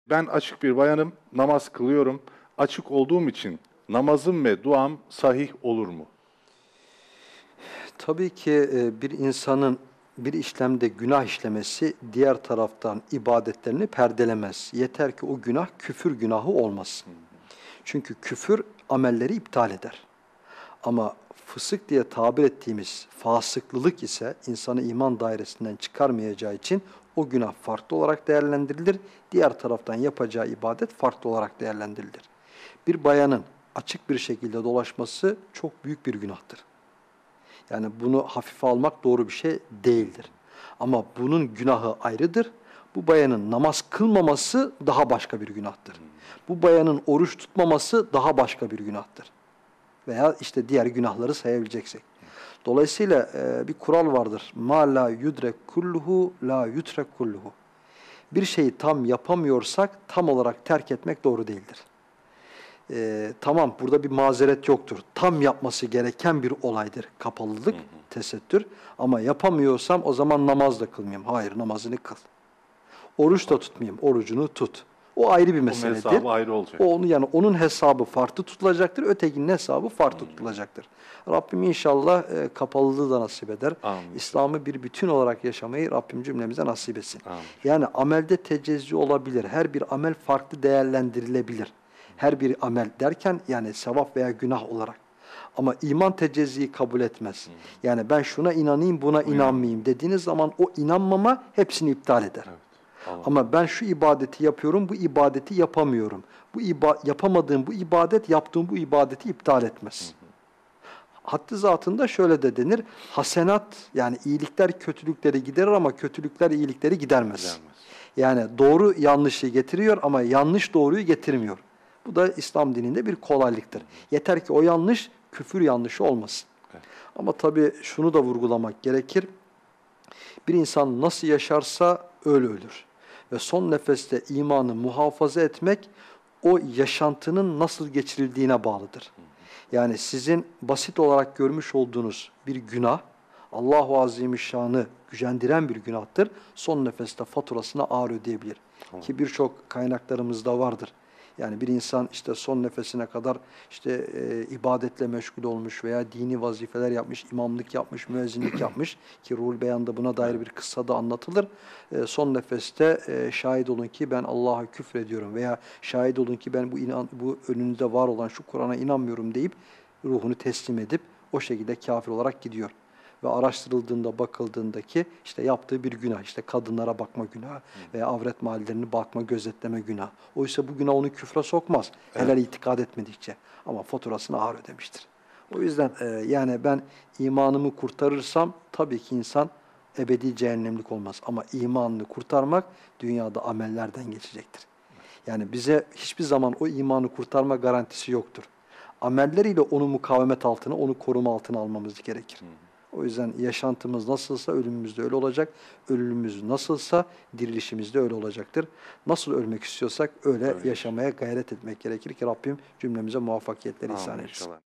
Ben açık bir bayanım, namaz kılıyorum. Açık olduğum için namazım ve duam sahih olur mu? Tabii ki bir insanın bir işlemde günah işlemesi diğer taraftan ibadetlerini perdelemez. Yeter ki o günah küfür günahı olmasın. Çünkü küfür amelleri iptal eder. Ama fısık diye tabir ettiğimiz fasıklılık ise insanı iman dairesinden çıkarmayacağı için o günah farklı olarak değerlendirilir. Diğer taraftan yapacağı ibadet farklı olarak değerlendirilir. Bir bayanın açık bir şekilde dolaşması çok büyük bir günahtır. Yani bunu hafife almak doğru bir şey değildir. Ama bunun günahı ayrıdır. Bu bayanın namaz kılmaması daha başka bir günahtır. Bu bayanın oruç tutmaması daha başka bir günahtır. Veya işte diğer günahları sayabileceksek. Dolayısıyla bir kural vardır. Ma la yudrek kulluhu la yutrek kulluhu. Bir şeyi tam yapamıyorsak tam olarak terk etmek doğru değildir. Tamam, burada bir mazeret yoktur. Tam yapması gereken bir olaydır. Kapalılık, tesettür. Ama yapamıyorsam o zaman namaz da kılmayayım. Hayır, namazını kıl. Oruç da tutmayayım. Orucunu tut. O ayrı bir meseledir. Onun hesabı ayrı olacak. Yani onun hesabı farklı tutulacaktır. Ötekinin hesabı farklı tutulacaktır. Rabbim inşallah kapalılığı da nasip eder. İslam'ı bir bütün olarak yaşamayı Rabbim cümlemize nasip etsin. Amin. Yani amelde tecezzi olabilir. Her bir amel farklı değerlendirilebilir. Her bir amel derken yani sevap veya günah olarak. Ama iman tecezziyi kabul etmez. Yani ben şuna inanayım, buna inanmayayım dediğiniz zaman o inanmama hepsini iptal eder. Evet. Ama ben şu ibadeti yapıyorum, bu ibadeti yapamıyorum. Yapamadığım bu ibadet, yaptığım bu ibadeti iptal etmez. Haddi zatında şöyle de denir, hasenat yani iyilikler kötülükleri giderir ama kötülükler iyilikleri gidermez. Yani doğru yanlışı getiriyor ama yanlış doğruyu getirmiyor. Bu da İslam dininde bir kolaylıktır. Yeter ki o yanlış küfür yanlışı olmasın. Evet. Ama tabii şunu da vurgulamak gerekir. Bir insan nasıl yaşarsa öyle ölür. Ve son nefeste imanı muhafaza etmek o yaşantının nasıl geçirildiğine bağlıdır. Yani sizin basit olarak görmüş olduğunuz bir günah, Allah-u Azimüşşan'ı gücendiren bir günahtır. Son nefeste faturasını ağır ödeyebilir. Ki birçok kaynaklarımızda vardır. Yani bir insan işte son nefesine kadar işte ibadetle meşgul olmuş veya dini vazifeler yapmış, imamlık yapmış, müezzinlik yapmış ki Ruhul Beyan'da buna dair bir kıssa da anlatılır. Son nefeste şahit olun ki ben Allah'a küfrediyorum veya şahit olun ki ben bu önünüzde var olan şu Kur'an'a inanmıyorum deyip ruhunu teslim edip o şekilde kafir olarak gidiyor. Ve araştırıldığında bakıldığında ki işte yaptığı bir günah, işte kadınlara bakma günahı veya avret mahallerini bakma, gözetleme günahı. Oysa bu günah onu küfre sokmaz. Helal itikad etmedikçe. Ama faturasını ağır ödemiştir. O yüzden yani ben imanımı kurtarırsam tabii ki insan ebedi cehennemlik olmaz. Ama imanını kurtarmak dünyada amellerden geçecektir. Yani bize hiçbir zaman o imanı kurtarma garantisi yoktur. Amelleriyle onu mukavemet altına, onu koruma altına almamız gerekir. O yüzden yaşantımız nasılsa ölümümüz de öyle olacak. Ölümümüz nasılsa dirilişimiz de öyle olacaktır. Nasıl ölmek istiyorsak öyle yaşamaya gayret etmek gerekir ki Rabbim cümlemize muvaffakiyetler ihsan etsin.